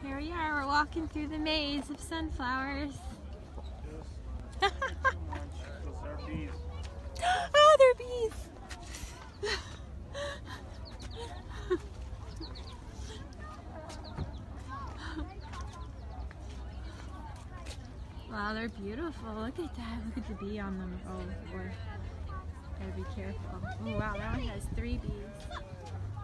Here we are, we're walking through the maze of sunflowers. Oh, they're bees! Wow, they're beautiful. Look at that. Look at the bee on them. Oh, boy. Gotta be careful. Oh, wow, that one has 3 bees.